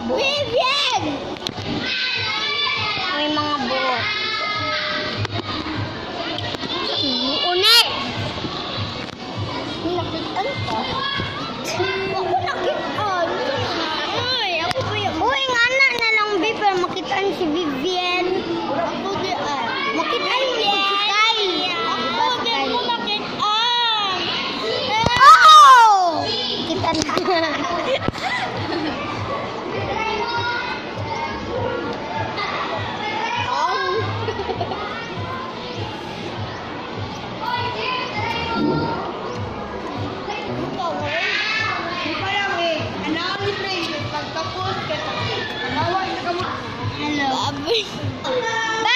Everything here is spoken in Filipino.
Vivien! May mga buhok. Uni! Nakitaan ka? Ako nakitaan. Ay, ako ba yung... Uy, nga na lang, B, pero makitaan si Vivien. Ako di ay. Makitaan mo si Kyle. Ako di mo makitaan. Oh! Makitaan na. Hello. Bye.